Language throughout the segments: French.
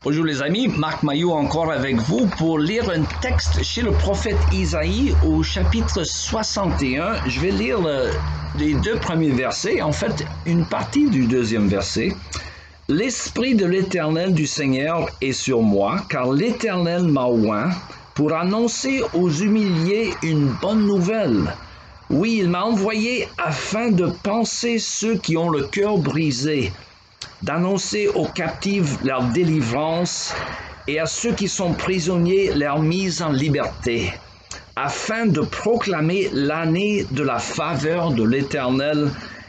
Bonjour les amis, Marc Maillot encore avec vous pour lire un texte chez le prophète Isaïe au chapitre 61. Je vais lire les deux premiers versets, en fait une partie du deuxième verset. « L'Esprit de l'Éternel du Seigneur est sur moi, car l'Éternel m'a oint pour annoncer aux humiliés une bonne nouvelle. Oui, il m'a envoyé afin de panser ceux qui ont le cœur brisé, d'annoncer aux captifs leur délivrance et à ceux qui sont prisonniers leur mise en liberté, afin de proclamer l'année de la faveur de l'Éternel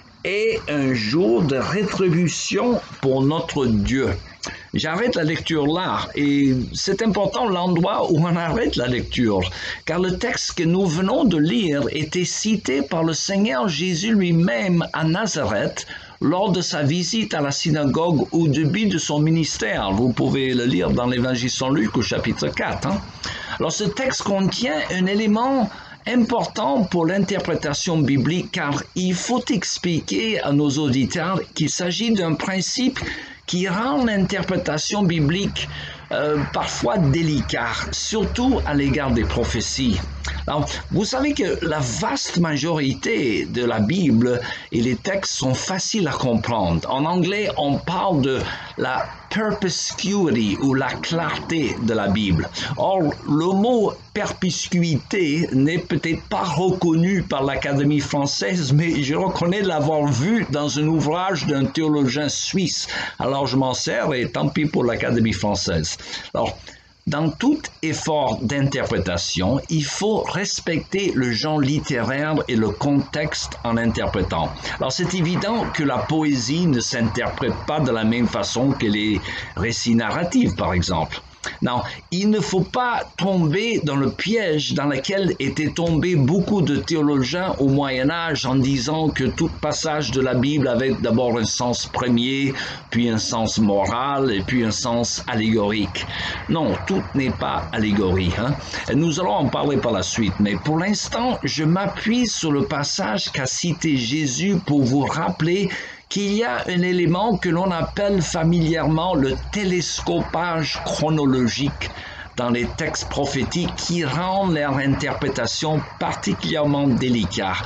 et un jour de rétribution pour notre Dieu. » J'arrête la lecture là, et c'est important l'endroit où on arrête la lecture, car le texte que nous venons de lire était cité par le Seigneur Jésus lui-même à Nazareth lors de sa visite à la synagogue au début de son ministère. Vous pouvez le lire dans l'Évangile selon Luc au chapitre 4. Alors ce texte contient un élément important pour l'interprétation biblique, car il faut expliquer à nos auditeurs qu'il s'agit d'un principe qui rend l'interprétation biblique parfois délicate, surtout à l'égard des prophéties. Alors, vous savez que la vaste majorité de la Bible et les textes sont faciles à comprendre. En anglais, on parle de la perspicuity ou la clarté de la Bible. Or, le mot perspicuité n'est peut-être pas reconnu par l'Académie française, mais je reconnais l'avoir vu dans un ouvrage d'un théologien suisse. Alors, je m'en sers et tant pis pour l'Académie française. Alors, dans tout effort d'interprétation, il faut respecter le genre littéraire et le contexte en interprétant. Alors, c'est évident que la poésie ne s'interprète pas de la même façon que les récits narratifs, par exemple. Non, il ne faut pas tomber dans le piège dans lequel étaient tombés beaucoup de théologiens au Moyen-Âge en disant que tout passage de la Bible avait d'abord un sens premier, puis un sens moral et puis un sens allégorique. Non, tout n'est pas allégorie. Nous allons en parler par la suite, mais pour l'instant, je m'appuie sur le passage qu'a cité Jésus pour vous rappeler qu'il y a un élément que l'on appelle familièrement le télescopage chronologique dans les textes prophétiques qui rend leur interprétation particulièrement délicate.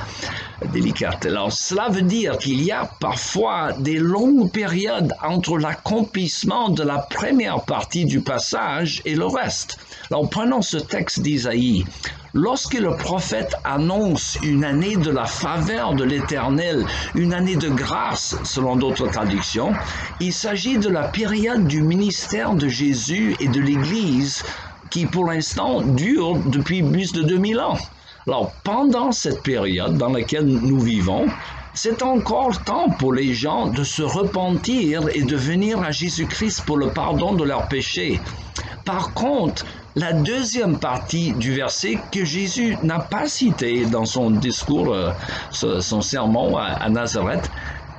Alors, cela veut dire qu'il y a parfois des longues périodes entre l'accomplissement de la première partie du passage et le reste. Alors, prenons ce texte d'Isaïe. Lorsque le prophète annonce une année de la faveur de l'Éternel, une année de grâce, selon d'autres traductions, il s'agit de la période du ministère de Jésus et de l'Église qui, pour l'instant, dure depuis plus de 2000 ans. Alors, pendant cette période dans laquelle nous vivons, c'est encore temps pour les gens de se repentir et de venir à Jésus-Christ pour le pardon de leurs péchés. Par contre, la deuxième partie du verset que Jésus n'a pas cité dans son discours, son sermon à Nazareth,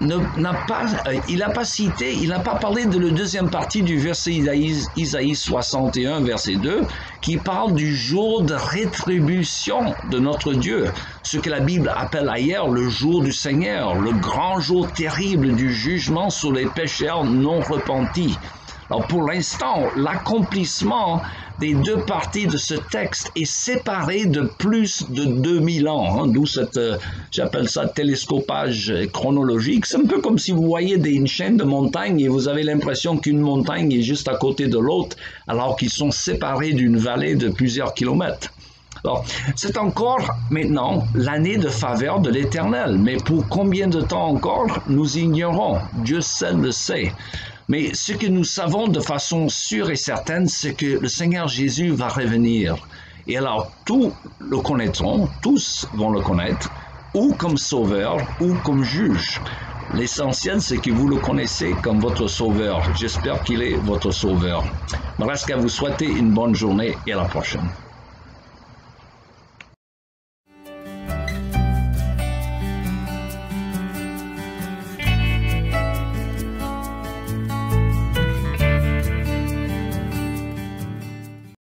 il n'a pas parlé de la deuxième partie du verset Isaïe 61, verset 2, qui parle du jour de rétribution de notre Dieu, ce que la Bible appelle ailleurs le jour du Seigneur, le grand jour terrible du jugement sur les pécheurs non repentis. Alors pour l'instant, l'accomplissement des deux parties de ce texte est séparé de plus de 2000 ans, d'où j'appelle ça télescopage chronologique. C'est un peu comme si vous voyez une chaîne de montagnes et vous avez l'impression qu'une montagne est juste à côté de l'autre, alors qu'ils sont séparés d'une vallée de plusieurs kilomètres. Alors, c'est encore maintenant l'année de faveur de l'Éternel, mais pour combien de temps encore, nous ignorons. Dieu seul le sait. Mais ce que nous savons de façon sûre et certaine, c'est que le Seigneur Jésus va revenir. Et alors, tous le connaîtront, tous vont le connaître, ou comme sauveur, ou comme juge. L'essentiel, c'est que vous le connaissez comme votre sauveur. J'espère qu'il est votre sauveur. Il me reste qu'à vous souhaiter une bonne journée et à la prochaine.